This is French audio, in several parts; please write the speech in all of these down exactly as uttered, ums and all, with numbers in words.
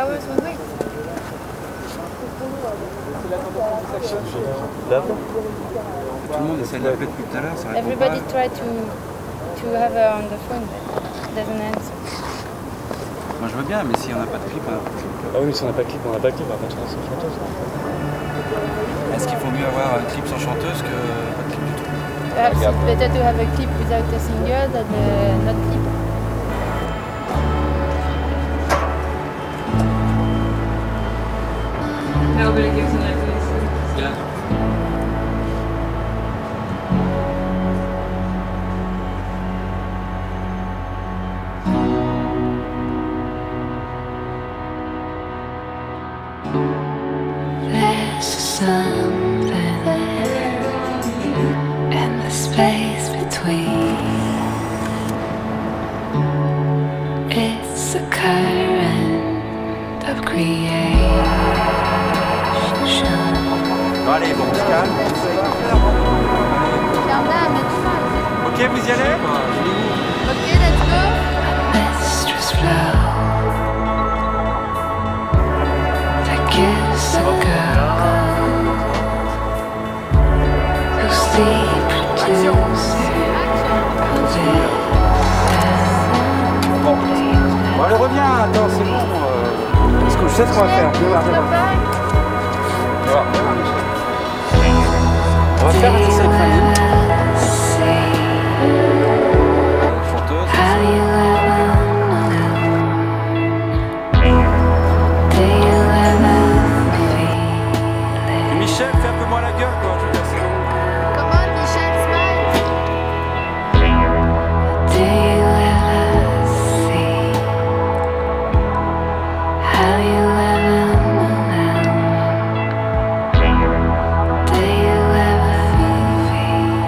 hours we wait. Tout le monde essaie de l'appeler depuis tout à l'heure, ça répond Everybody pas. try to to have her on the phone, but doesn't answer. Moi je veux bien, mais si on n'a pas de clip, on n'a pas de clip. Ah oui, mais si on n'a pas de clip, on n'a pas de clip, on va pas chanter sans chanteuse. Est-ce qu'il vaut mieux avoir un clip sans chanteuse que pas de clip du tout? Perhaps it's better to have a clip without a singer than uh, not clip. Nobody gives an idea. Yeah. There's something in the space between. It's a current of creation. Bon, allez, bon, on se calme. Ok, vous y allez? Ok, let's go. Mistress flow that gives a girl who sleep producer Bon, bon allez, reviens, attends, c'est bon. Euh... Parce que je sais ce qu'on va faire. Viens voir, viens voir. Viens voir, viens voir, Michel. On va faire un essai avec Fanny. Michel, fais un peu moins la gueule, quoi. Je veux dire, c'est bon. Come on, Michel, smile. Do you ever see how you ever know? Do you ever feel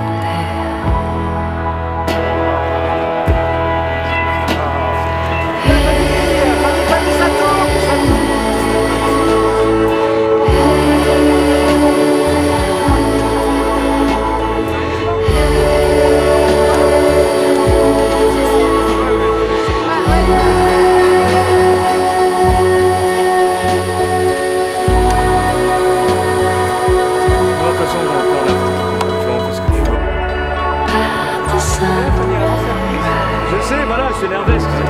Je sais, voilà, je suis énervé, excusez-moi.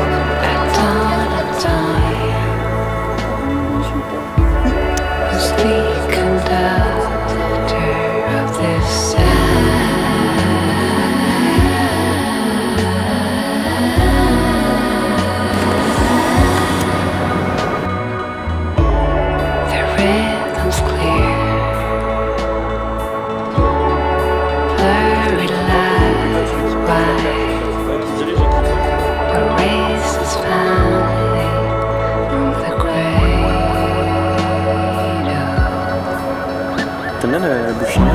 T'aimes bien la bouche?